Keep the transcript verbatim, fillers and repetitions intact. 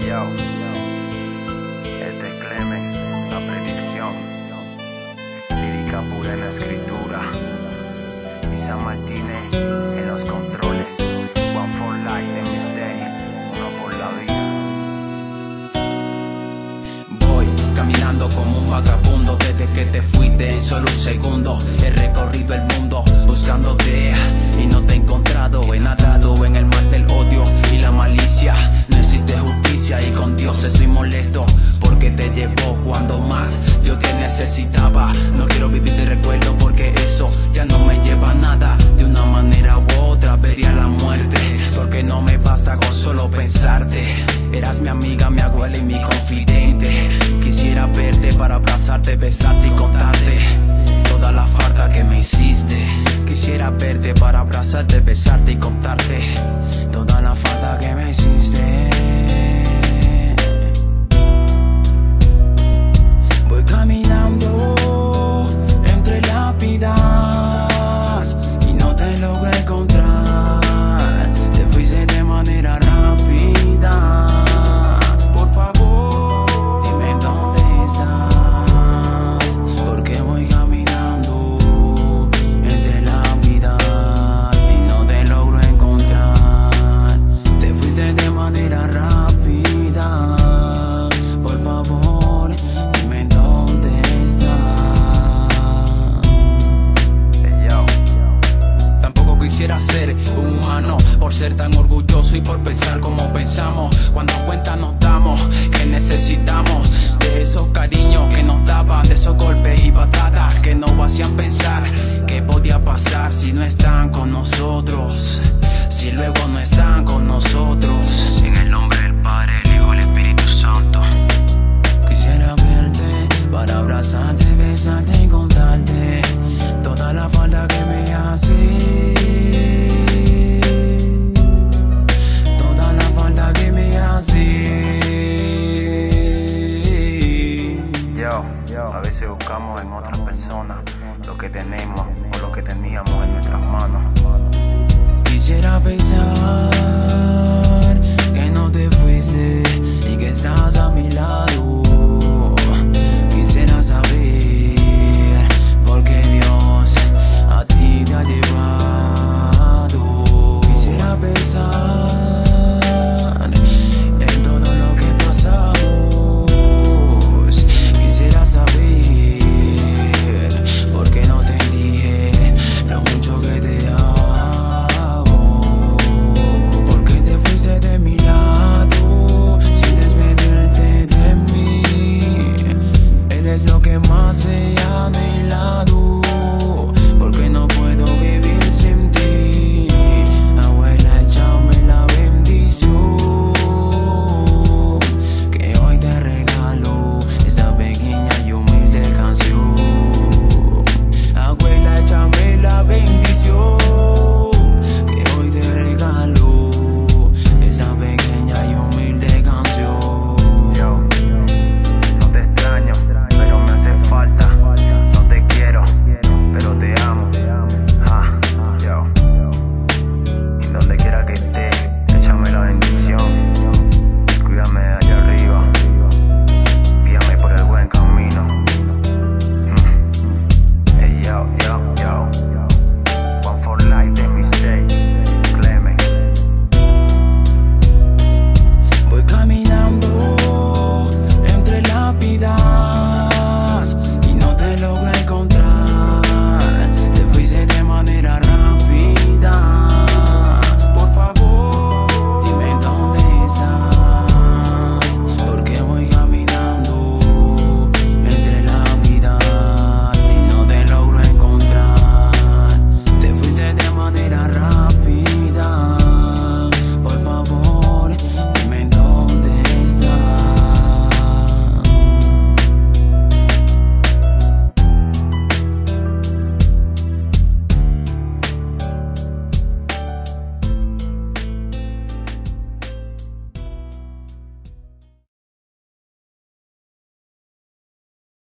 Yo, este es Clemen, la predicción, lírica pura en la escritura, y San Martínez en los controles. One for life de Miss Day, uno por la vida. Voy caminando como un vagabundo desde que te fuiste en solo un segundo. He recorrido el mundo buscándote y no te he encontrado. He nadado en el mar del odio y la malicia. No existe justicia y con Dios estoy molesto porque te llevó cuando más yo te necesitaba. No quiero vivir de recuerdo porque eso ya no me lleva a nada. De una manera u otra vería la muerte porque no me basta con solo pensarte. Eras mi amiga, mi abuela y mi confidente. Quisiera verte para abrazarte, besarte y contarte toda la falta que me hiciste. Quisiera verte para abrazarte, besarte y contarte toda la falta que me hiciste. Voy caminando entre lápidas y no te logro encontrar. Te fuiste de manera rápida. Por favor, dime dónde estás, porque voy caminando entre lápidas y no te logro encontrar. Te fuiste de manera rápida. Por favor, dime dónde estás. Hey, yo. Tampoco quisiera ser un humano por ser tan orgulloso y por pensar como pensamos. Cuando cuenta nos damos que necesitamos de esos cariños que nos daban, de esos golpes y patadas que nos hacían pensar qué podía pasar si no están con nosotros, si luego no están con nosotros. En el nombre del Padre, el Hijo y el Espíritu Santo. Quisiera verte para abrazarte, besarte y contarte toda la falta que me hace.